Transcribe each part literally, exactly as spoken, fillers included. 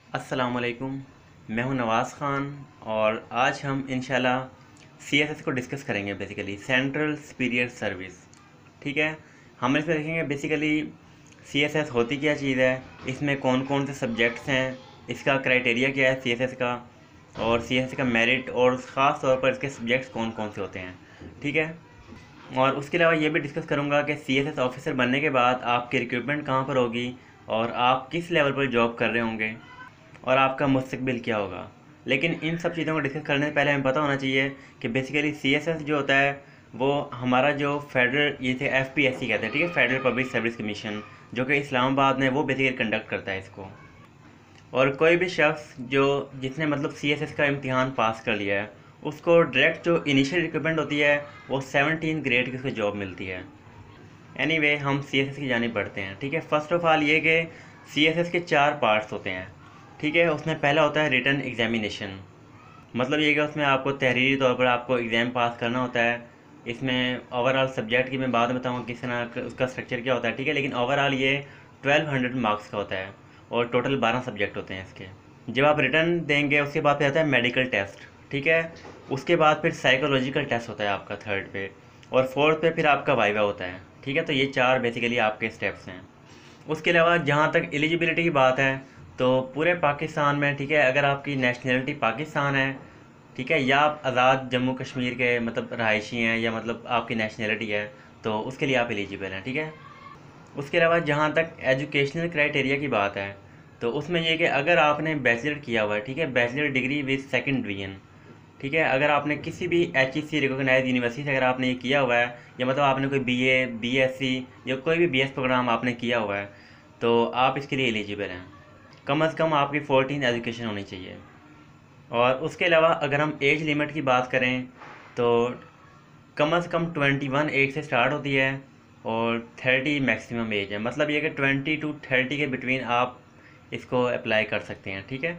अस्सलामुअलैकुम, मैं हूं नवाज़ ख़ान और आज हम इंशाल्लाह सीएसएस को डिस्कस करेंगे। बेसिकली सेंट्रल सुपीरियर सर्विस, ठीक है। हम इसमें देखेंगे बेसिकली सीएसएस होती क्या चीज़ है, इसमें कौन कौन से सब्जेक्ट्स हैं, इसका क्राइटेरिया क्या है सीएसएस का, और सीएसएस का मेरिट और ख़ास तौर पर इसके सब्जेक्ट्स कौन कौन से होते हैं, ठीक है। और उसके अलावा ये भी डिस्कस करूँगा कि सीएसएस ऑफिसर बनने के बाद आपकी रिक्रूटमेंट कहाँ पर होगी और आप किस लेवल पर जॉब कर रहे होंगे और आपका मुस्तकबिल क्या होगा। लेकिन इन सब चीज़ों को डिस्कस करने से पहले हमें पता होना चाहिए कि बेसिकली सीएसएस जो होता है वो हमारा जो फेडरल, ये थे एफपीएससी कहते हैं, ठीक है, फेडरल पब्लिक सर्विस कमीशन, जो कि इस्लामाबाद में वो बेसिकली कंडक्ट करता है इसको। और कोई भी शख्स जो जिसने मतलब सीएसएस का इम्तिहान पास कर लिया है उसको डायरेक्ट जो इनिशियल रिक्रूटमेंट होती है वो सेवनटीन ग्रेड की उसको जॉब मिलती है। एनीवे anyway, हम सीएसएस की जानिब बढ़ते हैं, ठीक है। फर्स्ट ऑफ ऑल ये कि सीएसएस के चार पार्ट्स होते हैं, ठीक है। उसमें पहला होता है रिटन एग्जामिनेशन, मतलब ये कि उसमें आपको तहरीरी तौर पर आपको एग्ज़ाम पास करना होता है। इसमें ओवरऑल सब्जेक्ट की मैं बाद में बताऊँगा किस तरह उसका स्ट्रक्चर क्या होता है, ठीक है। लेकिन ओवरऑल ये ट्वेल्व हंड्रेड मार्क्स का होता है और टोटल बारह सब्जेक्ट होते हैं इसके। जब आप रिटर्न देंगे उसके बाद फिर आता है मेडिकल टेस्ट, ठीक है। उसके बाद फिर साइकोलॉजिकल टेस्ट होता है आपका थर्ड पे, और फोर्थ पे फिर आपका वाइवा होता है, ठीक है। तो ये चार बेसिकली आपके स्टेप्स हैं। उसके अलावा जहाँ तक एलिजिबिलिटी की बात है तो पूरे पाकिस्तान में, ठीक है, अगर आपकी नेशनलिटी पाकिस्तान है, ठीक है, या आप आज़ाद जम्मू कश्मीर के मतलब रहायशी हैं या मतलब आपकी नेशनलिटी है, तो उसके लिए आप एलिजिबल हैं, ठीक है। उसके अलावा जहाँ तक एजुकेशनल क्राइटेरिया की बात है तो उसमें यह कि अगर आपने बैचलर किया हुआ है, ठीक है, bachelor degree with second division, ठीक है, अगर आपने किसी भी H E C recognize university से अगर आपने ये किया हुआ है, या मतलब आपने कोई B A B S C या कोई भी बी एस प्रोग्राम आपने किया हुआ है, तो आप इसके लिए एलिजिबल हैं। कम अज़ कम आपकी फोर्टीन एजुकेशन होनी चाहिए। और उसके अलावा अगर हम एज लिमिट की बात करें तो कम अज़ कम ट्वेंटी वन एज से स्टार्ट होती है और थर्टी मैक्सिमम एज है। मतलब ये कि ट्वेंटी टू थर्टी के बिटवीन आप इसको अप्लाई कर सकते हैं, ठीक है।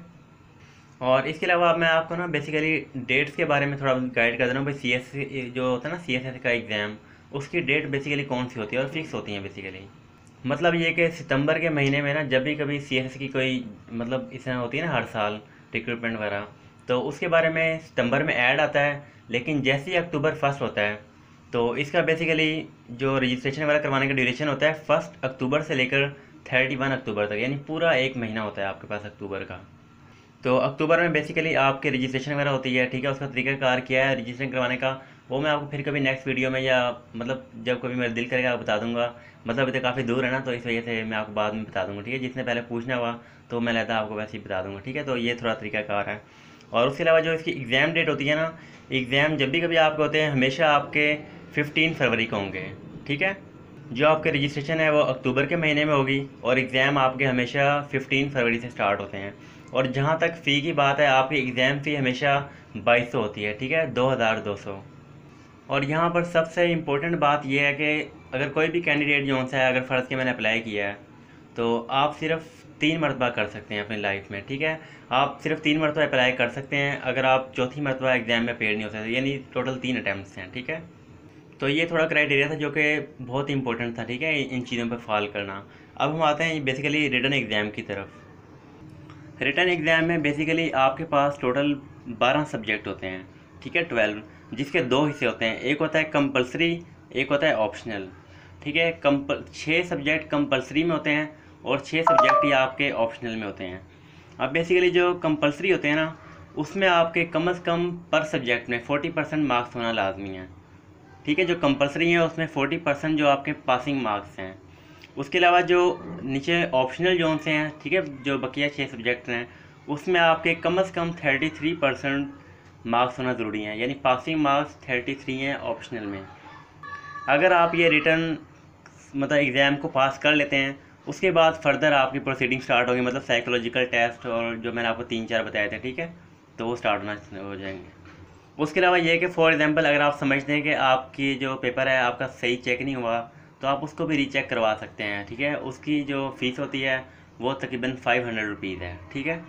और इसके अलावा मैं आपको ना बेसिकली डेट्स के बारे में थोड़ा गाइड कर दे रहा हूँ भाई। सी एस जो होता है ना सी एस एस का एग्ज़ाम, उसकी डेट बेसिकली कौन सी होती है और फिक्स होती है बेसिकली। मतलब ये कि सितंबर के महीने में ना जब भी कभी सी एस एस की कोई मतलब इस तरह होती है ना हर साल रिक्रूटमेंट वगैरह, तो उसके बारे में सितंबर में ऐड आता है। लेकिन जैसे ही अक्टूबर फर्स्ट होता है तो इसका बेसिकली जो रजिस्ट्रेशन वगैरह करवाने का ड्यूरेशन होता है फर्स्ट अक्टूबर से लेकर थर्टी वन अक्टूबर तक, यानी पूरा एक महीना होता है आपके पास अक्टूबर का। तो अक्टूबर में बेसिकली आपके रजिस्ट्रेशन वगैरह होती है, ठीक है। उसका तरीकाकार क्या है रजिस्ट्रेशन करवाने का, वो मैं आपको फिर कभी नेक्स्ट वीडियो में या मतलब जब कभी मेरा दिल करेगा बता दूंगा। मतलब अभी तो काफ़ी दूर है ना, तो इस वजह से मैं आपको बाद में बता दूंगा, ठीक है। जिसने पहले पूछना हुआ तो मैं लेता आपको वैसे ही बता दूंगा, ठीक है। तो ये थोड़ा तरीकाकार है। और उसके अलावा जो इसकी एग्ज़ाम डेट होती है ना, एग्ज़ाम जब भी कभी आपके होते हैं हमेशा आपके फिफ्टीन फरवरी को होंगे, ठीक है। जो आपके रजिस्ट्रेशन है वो अक्टूबर के महीने में होगी और एग्ज़ाम आपके हमेशा फिफ्टीन फरवरी से स्टार्ट होते हैं। और जहाँ तक फ़ी की बात है, आपकी एग्ज़ाम फ़ी हमेशा बाईस सौ होती है, ठीक है, दो हज़ार दो सौ। और यहाँ पर सबसे इम्पोर्टेंट बात यह है कि अगर कोई भी कैंडिडेट जो सा है, अगर फ़र्ज़ के मैंने अप्लाई किया है तो आप सिर्फ तीन मरतबा कर सकते हैं अपनी लाइफ में, ठीक है। आप सिर्फ तीन मरतबा अप्लाई कर सकते हैं, अगर आप चौथी मरतबा एग्ज़ाम में पेड़ नहीं हो सकते, यानी टोटल तीन अटैम्प्ट्स हैं, ठीक है। तो ये थोड़ा क्राइटेरिया था जो कि बहुत इंपॉर्टेंट था, ठीक है, इन चीज़ों पर फॉलो करना। अब हम आते हैं बेसिकली रिटन एग्ज़ाम की तरफ। रिटन एग्ज़ाम में बेसिकली आपके पास टोटल बारह सब्जेक्ट होते हैं, ठीक है, ट्वेल्व, जिसके दो हिस्से होते हैं। एक होता है कंपलसरी, एक होता है ऑप्शनल, ठीक है। कंपल छः सब्जेक्ट कंपलसरी में होते हैं और छः सब्जेक्ट ही आपके ऑप्शनल में होते हैं। अब बेसिकली जो कंपलसरी होते हैं ना, उसमें आपके कम अज़ कम पर सब्जेक्ट में फोर्टी परसेंट मार्क्स होना लाजमी है, ठीक है। जो कंपलसरी है उसमें फोर्टी परसेंट जो आपके पासिंग मार्क्स हैं। उसके अलावा जो नीचे ऑप्शनल जोन से हैं, ठीक है, जो बकिया छः सब्जेक्ट हैं, उसमें आपके कम अज़ कम थर्टी थ्री परसेंट मार्क्स होना ज़रूरी हैं, यानी पासिंग मार्क्स थर्टी थ्री हैं ऑप्शनल में। अगर आप ये रिटर्न मतलब एग्ज़ाम को पास कर लेते हैं उसके बाद फर्दर आपकी प्रोसीडिंग स्टार्ट होगी, मतलब साइकोलॉजिकल टेस्ट और जो मैंने आपको तीन चार बताए थे, ठीक है, तो वो स्टार्ट होना हो जाएंगे। उसके अलावा ये है कि फॉर एग्ज़ाम्पल अगर आप समझते हैं कि आपकी जो पेपर है आपका सही चेक नहीं हुआ तो आप उसको भी रीचेक करवा सकते हैं, ठीक है। उसकी जो फ़ीस होती है वो तकरीबन फाइव हंड्रेड रुपीज़ है, ठीक है।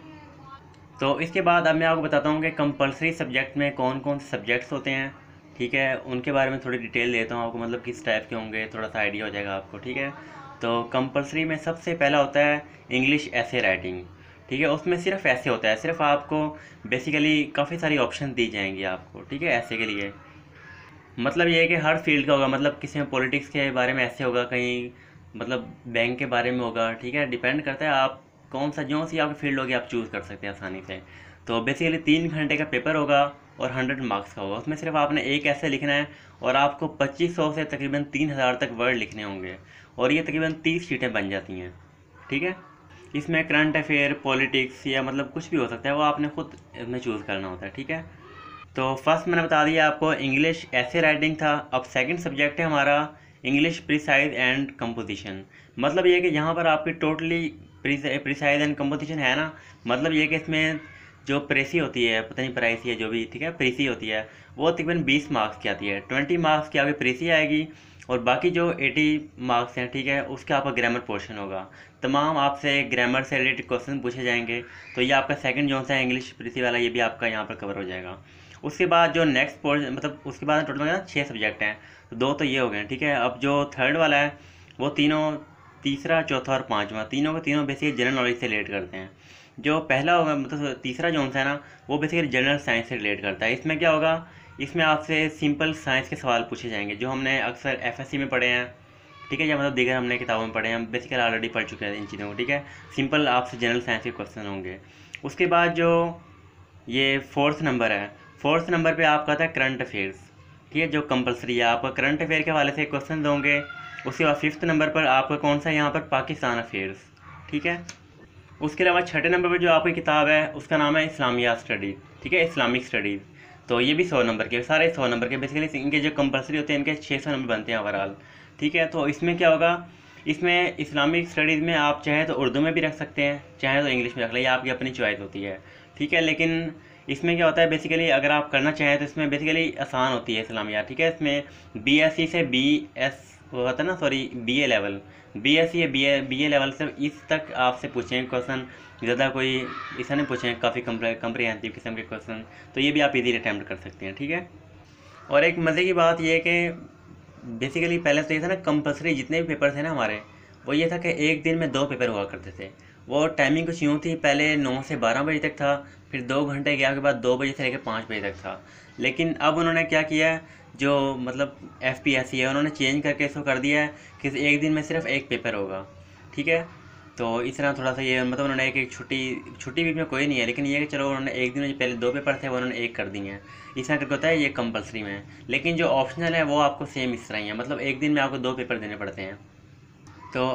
तो इसके बाद अब मैं आपको बताता हूँ कि कंपलसरी सब्जेक्ट में कौन कौन से सब्जेक्ट्स होते हैं, ठीक है, उनके बारे में थोड़ी डिटेल देता हूँ आपको, मतलब किस टाइप के होंगे, थोड़ा सा आइडिया हो जाएगा आपको, ठीक है। तो कंपलसरी में सबसे पहला होता है इंग्लिश ऐसे राइटिंग, ठीक है। उसमें सिर्फ ऐसे होता है, सिर्फ आपको बेसिकली काफ़ी सारी ऑप्शन दी जाएंगी आपको, ठीक है, ऐसे के लिए। मतलब ये है कि हर फील्ड का होगा, मतलब किसी में पॉलिटिक्स के बारे में ऐसे होगा, कहीं मतलब बैंक के बारे में होगा, ठीक है। डिपेंड करता है आप कौन सा, जो सी आपकी फील्ड होगी आप चूज़ कर सकते हैं आसानी से। तो बेसिकली तीन घंटे का पेपर होगा और हंड्रेड मार्क्स का होगा। उसमें सिर्फ आपने एक ऐसे लिखना है और आपको पच्चीस सौ से तकरीबन तीन हज़ार तक वर्ड लिखने होंगे और ये तकरीबन तीस शीटें बन जाती हैं, ठीक है। इसमें करंट अफेयर, पॉलिटिक्स या मतलब कुछ भी हो सकता है, वो आपने खुद इसमें चूज़ करना होता है, ठीक है। तो फर्स्ट मैंने बता दिया आपको इंग्लिश ऐसे राइटिंग था। अब सेकंड सब्जेक्ट है हमारा इंग्लिश प्रिसाइज एंड कंपोजिशन। मतलब ये है कि यहाँ पर आपकी टोटली प्रिसाइज एंड कंपोजिशन है ना, मतलब ये कि इसमें जो प्रेसी होती है, पता नहीं प्राइसी है जो भी, ठीक है, प्रेसी होती है, वो तकरीबन बीस मार्क्स की आती है। ट्वेंटी मार्क्स की आपकी प्रेसी आएगी और बाकी जो एटी मार्क्स हैं, ठीक है, उसका आपका ग्रामर पोर्शन होगा। तमाम आपसे ग्रामर से रिलेटेड क्वेश्चन पूछे जाएंगे। तो ये आपका सेकंड जो सा है इंग्लिश प्रेसी वाला, ये भी आपका यहाँ पर कवर हो जाएगा। उसके बाद जो नेक्स्ट पोर्शन, मतलब उसके बाद टोटल ना छः सब्जेक्ट हैं, तो दो तो ये हो गए, ठीक है। अब जो थर्ड वाला है वो तीनों, तीसरा, चौथा और पाँचवा, तीनों के तीनों बेसिकली जनरल नॉलेज से रिलेट करते हैं। जो पहला होगा, मतलब तीसरा जो है ना, वो बेसिकली जनरल साइंस से रिलेट करता है। इसमें क्या होगा, इसमें आपसे सिंपल साइंस के सवाल पूछे जाएंगे जो हमने अक्सर एफएससी में पढ़े हैं, ठीक है, या मतलब दीगर हमने किताबों में पढ़े हैं, हम बेसिकली ऑलरेडी पढ़ चुके हैं इन चीज़ों को, ठीक है। सिंपल आपसे जनरल साइंस के क्वेश्चन होंगे। उसके बाद जो ये फोर्थ नंबर है, फोर्थ नंबर पे आपका आता है करंट अफेयर्स, ठीक है, जो कंपलसरी है, आपका करंट अफेयर के हवाले से क्वेश्चन होंगे। उसके बाद फिफ्थ नंबर पर आपका कौन सा, यहाँ पर पाकिस्तान अफेयर्स, ठीक है। उसके अलावा छठे नंबर पर जो आपकी किताब है उसका नाम है इस्लामिया स्टडीज़, ठीक है, इस्लामिक स्टडीज़। तो ये भी सौ नंबर के, सारे सौ नंबर के, बेसिकली इनके जो कंपलसरी होते हैं इनके छः सौ नंबर बनते हैं ओवरऑल, ठीक है। तो इसमें क्या होगा, इसमें इस्लामिक स्टडीज़ में आप चाहे तो उर्दू में भी रख सकते हैं, चाहे तो इंग्लिश में रख लें, आपकी अपनी चॉइस होती है, ठीक है। लेकिन इसमें क्या होता है, बेसिकली अगर आप करना चाहें तो इसमें बेसिकली आसान होती है इस्लामिया, ठीक है। इसमें बी एस सी से बी एस वो होता है ना, sorry B A level, B S C या B A B A level से इस तक आपसे पूछेंगे क्वेश्चन, ज़्यादा कोई ऐसा नहीं पूछेंगे, काफ़ी कम्प्रिहेंसिव किस्म के क्वेश्चन, तो ये भी आप इजीली अटैम्प्ट कर सकते हैं, ठीक है। और एक मज़े की बात ये है कि बेसिकली पहले तो ये था ना, कंपलसरी जितने भी पेपर थे ना हमारे, वो ये था कि एक दिन में दो पेपर हुआ करते थे। वो टाइमिंग कुछ यूँ थी, पहले नौ से बारह बजे तक था, फिर दो घंटे गया के बाद दो बजे से लेकर पाँच बजे तक था। लेकिन अब उन्होंने क्या किया है, जो मतलब एफ पी एस सी है, उन्होंने चेंज करके इसको कर दिया है कि एक दिन में सिर्फ एक पेपर होगा, ठीक है। तो इस तरह थोड़ा सा ये, मतलब उन्होंने एक एक छुट्टी छुट्टी भी में कोई नहीं है, लेकिन ये कि चलो उन्होंने एक दिन में पहले दो पेपर थे वो उन्होंने एक कर दिए हैं, इस तरह करके होता है ये कंपलसरी में। लेकिन जो ऑप्शनल है वो आपको सेम इस तरह ही है, मतलब एक दिन में आपको दो पेपर देने पड़ते हैं। तो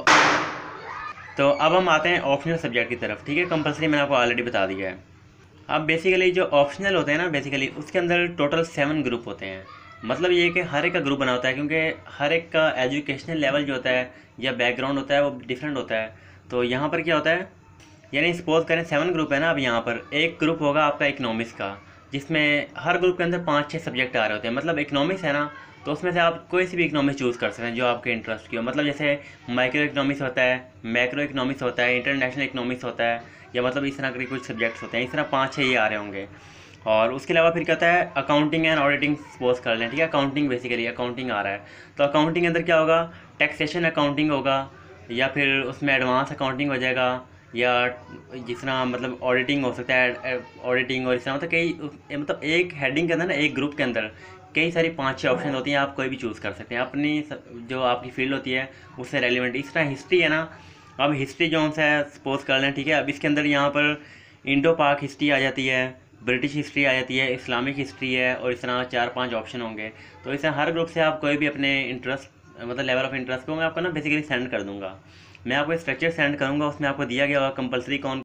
तो अब हम आते हैं ऑप्शनल सब्जेक्ट की तरफ, ठीक है। कंपलसरी मैंने आपको ऑलरेडी बता दिया है। अब बेसिकली जो ऑप्शनल होते हैं ना, बेसिकली उसके अंदर टोटल सेवन ग्रुप होते हैं। मतलब ये कि हर एक का ग्रुप बना होता है, क्योंकि हर एक का एजुकेशनल लेवल जो होता है या बैकग्राउंड होता है वो डिफरेंट होता है। तो यहाँ पर क्या होता है, यानी सपोज करें सेवन ग्रुप है ना, अब यहाँ पर एक ग्रुप होगा आपका इकनॉमिक्स का, जिसमें हर ग्रुप के अंदर पाँच छः सब्जेक्ट आ रहे होते हैं। मतलब इकनॉमिक्स है ना, तो उसमें से आप कोई सी भी इकनॉमिक्स चूज़ कर सकते हैं जो आपके इंटरेस्ट की हो। मतलब जैसे माइक्रो इकनॉमिक्स होता है, मैक्रो इकनॉमिक्स होता है, इंटरनेशनल इकनॉमिक्स होता है, या मतलब इस तरह के कुछ सब्जेक्ट्स होते हैं। इस तरह पाँच छः ये आ रहे होंगे। और उसके अलावा फिर कहता है अकाउंटिंग एंड ऑडिटिंग सपोज कर लें, ठीक है। अकाउंटिंग बेसिकली अकाउंटिंग आ रहा है, तो अकाउंटिंग के अंदर क्या होगा, टैक्सेशन अकाउंटिंग होगा, या फिर उसमें एडवांस अकाउंटिंग हो जाएगा, या जिस तरह मतलब ऑडिटिंग हो सकता है, ऑडिटिंग। और इस तरह मतलब कई, मतलब एक हेडिंग के अंदर ना, एक ग्रुप के अंदर कई सारी पाँच छः ऑप्शन होती हैं, आप कोई भी चूज़ कर सकते हैं अपनी जो आपकी फील्ड होती है उससे रेलिवेंट। इस तरह हिस्ट्री है ना, अब हिस्ट्री जो है सपोज कर लें, ठीक है। अब इसके अंदर यहाँ पर इंडो पाक हिस्ट्री आ जाती है, ब्रिटिश हिस्ट्री आ जाती है, इस्लामिक हिस्ट्री है, और इस तरह चार पांच ऑप्शन होंगे। तो इस तरह हर ग्रुप से आप कोई भी अपने इंटरेस्ट, मतलब लेवल ऑफ इंटरेस्ट को मैं आपको ना बेसिकली सेंड कर दूंगा। मैं आपको स्ट्रक्चर सेंड करूंगा, उसमें आपको दिया गया होगा कंपलसरी कौन